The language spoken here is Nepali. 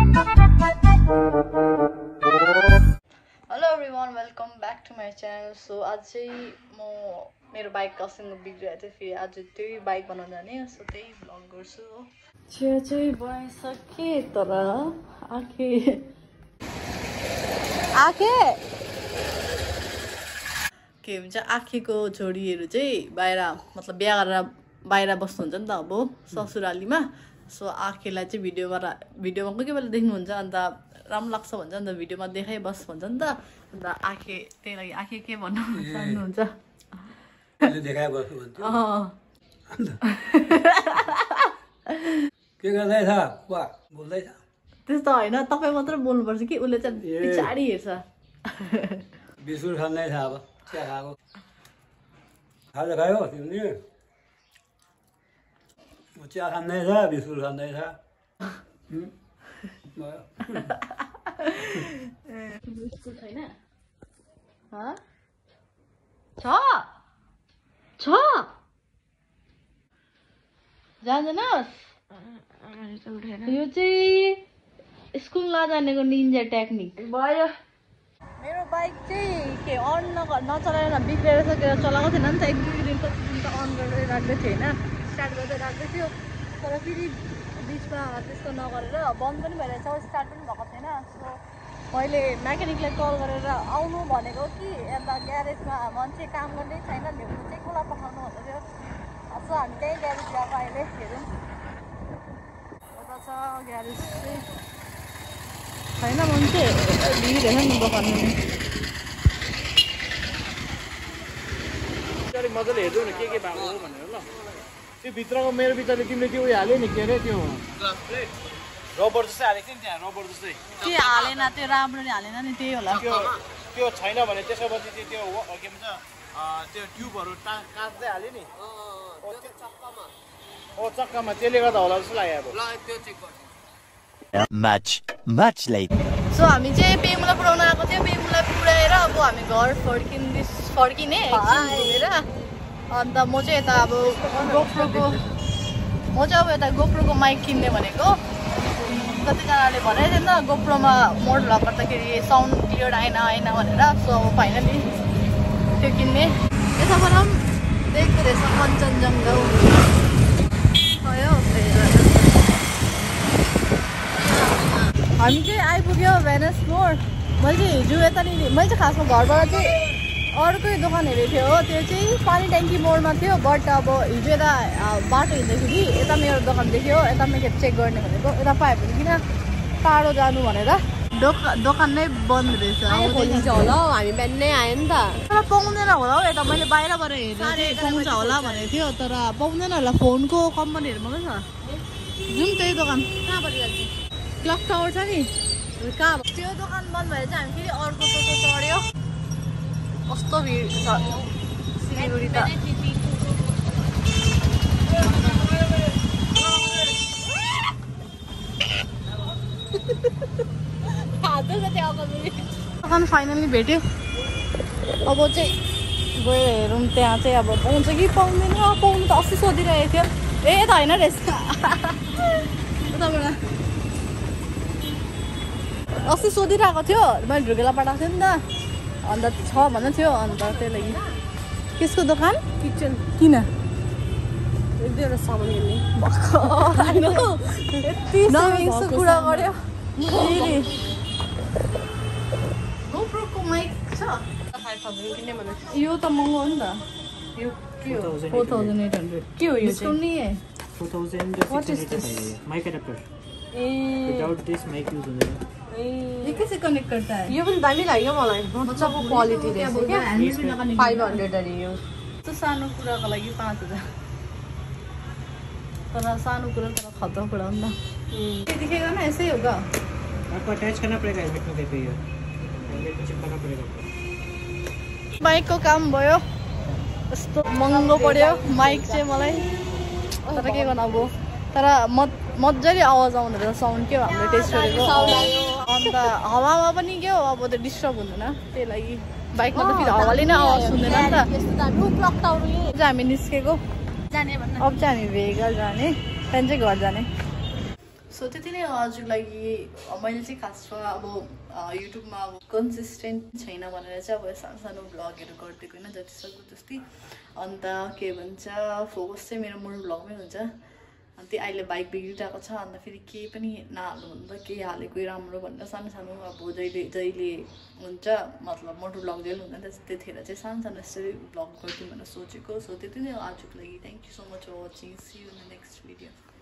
Hello everyone, welcome back to my channel. So आज चाहिँ म मेरो बाइक कसिङ बिग्रिएको थियो फेरि आज त्यही बाइक बनाउन जाने सो त्यही भ्लग गर्छु हो चिया चाहिँ बनाइसके तर आखे के भन्छ आखेको छोरीहरू चाहिँ बाहिर मतलब बिहा गरेर बाहिर बस्नुहुन्छ नि त अब ससुरालीमा सो आखेलाई चाहिँ भिडियोमा कोही बेला देख्नुहुन्छ अन्त राम्रो लाग्छ भन्छ नि त भिडियोमा देखाइ बस भन्छ नि त अन्त आखे त्यही लागि आखे के भन्नु चाहनुहुन्छ देखाइ बस्नु भन्थ्यो के गर्दैछ वा बोल्दैछ त्यस्तो हैन तपाई मात्र बोल्नुपर्छ कि उले चाहिँ पिछाडी हेर्छ बिस्कुट खाँदैछ अब चिया खाएको खाजा खायो तिमीले चिया खाँदैछ बिस्कुट खाँदैछ बिस्कुट छैन छ जान्दैनस् यो चाहिँ स्कुल नजानेको निन्जा टेक्निक भयो मेरो बाइक चाहिँ के अन नचलाएर बिग्रेर सकेर चलाएको थिएन नि त एक दुई दिन त अन गरेर राख्दै थियो होइन स्टार्ट गर्दै राख्दै थियो तर फेरि बिचमा त्यस्तो नगरेर बन्द पनि भइरहेछ स्टार्ट पनि भएको थिएन सो मैले मेकानिकलाई कल गरेर आउनु भनेको कि यता ग्यारेजमा मान्छे काम गर्ने छैन ल्याउनु चाहिँ कसलाई पठाउनु भन्दै थियो सो हामी त्यही ग्यारेज गएको अहिले हेरौँ यता छ ग्यारेज चाहिँ छैन मान्छे भिड होइन नि दोकानमा मजाले हेर्नु न के भएको हो भनेर ल त्यो भित्रको मेरो भित्रले तिमीले त्यो उयो हाल्यो नि के अरे त्यो रबर जस्तै हालेको थियो नि त्यहाँ रबर जस्तै के हालेन त्यो राम्ररी हालेन नि त्यही होला त्यो छैन भने त्यसपछि त्यो के भन्छ त्यो ट्युबहरू काट्दै हाल्यो नि चक्कामा त्यसले गर्दा होला जस्तो लाग्यो अब much late सो हामी चाहिँ पेमुला पुऱ्याउन आएको थियो पेमुला पुऱ्याएर अब हामी घर फर्किने घुमेर अन्त म चाहिँ यता अब गोप्रोको माइक किन्ने भनेको कतिजनाले भनेको थियो नि त गोप्रोमा मोड लगाउँदाखेरि साउन्ड क्लियर आएन भनेर सो अब फाइनली त्यो किन्ने यताबाट पनि देख्दो रहेछ कञ्चनजङ्घा भयो हामी चाहिँ आइपुग्यो भेनस मोड मैले चाहिँ हिजो यतानिर मैले चाहिँ खासमा घरबाट चाहिँ अर्कै दोकान हेरेको थियो हो त्यो चाहिँ पानी ट्याङ्की मोडमा थियो बट अब हिजो यता बाटो हिँड्दाखेरि यता मेरो दोकान देख्यो यता मैले चेक गर्ने भनेको यता पायो भने किन टाढो जानु भनेर दोकान नै बन्द रहेछ होला हामी बिहानै आयो नि त तर पाउँदैन होला हौ यता मैले बाहिरबाट हेरेर पाउँछ होला भनेको थियो तर पाउँदैन होला फोनको कम्पनीहरूमा पनि छ जाउँ त्यही दोकान कहाँबाट जान्छ क्लक टावर छ नि कहाँ त्यो दोकान बन्द भएर चाहिँ हामी फेरि अर्को टोटो चढ्यो कस्तो भिड छ सिलगढी त दोकान फाइनली भेट्यो अब चाहिँ गएर हेरौँ त्यहाँ चाहिँ अब पाउँछ कि पाउँदैन पाउनु त अस्ति सोधिरहेको थियो ए त होइन रहेछ उताबाट अस्ति सोधिरहेको थियो मैले ढुकेला पठाएको थिएँ नि त अन्त छ भन्दै थियो अन्त त्यही लागि केसको दोकान किचन किन एक दुईवटा सामान किन्ने यति सेभिङ्सको कुरा गर्यो गोप्रोको माइक छ 5000 किन्ने भनेको यो त महँगो हो नि त यो के हो 4800 के हो यो चाहिँ 4000 mic adapter without this mic use हुँदैन ये कैसे कनेक्ट करता है यो पनि दामी लाग्यो मलाई मजाको क्वालिटी रहेछ के 500 अरे यो त्यो सानो कुराको लागि 5000 तर सानो कुरा तर खतरा कुरा हो नि त ये दिखेगा ना ऐसे ही होगा आपको अटैच करना पड़ेगा हेलमेट में देखो ये हेलमेट में चिपकाना पड़ेगा माइक को काम भयो यस्तो महँगो पर्यो माइक चाहिँ मलाई तर के गर्नु अब तर मजाले आवाज आउँदो रहेछ साउन्ड के हामीले टेस्ट गरेको अन्त हावामा पनि के हो अब त्यो डिस्टर्ब हुँदैन त्यही लागि बाइकमा त फेरि हावाले नै आवाज सुन्दैन नि त हामी निस्केको अब चाहिँ हामी भेहिकल जाने त्यहाँदेखि चाहिँ घर जाने सो त्यति नै आजको लागि मैले चाहिँ खासमा अब युट्युबमा अब कन्सिस्टेन्ट छैन भनेर चाहिँ अब सानो सानो भ्लगहरू गरिदिएको होइन जतिसक्दो त्यस्तै अन्त के भन्छ फोकस चाहिँ मेरो मूल भ्लगमै हुन्छ अनि त्यही अहिले बाइक बिग्रिरहेको छ अन्त फेरि केही पनि नहाल्नु भन्दा केही हालेकै राम्रो भनेर सानो सानो अब जहिले हुन्छ मतलब मोटो भ्लग जहिले हुँदैन त्यतिखेर चाहिँ सानो सानो यसरी भ्लग गरिदिउँ भनेर सोचेको सो त्यति नै आजको लागि thank you so much for watching see you in the next video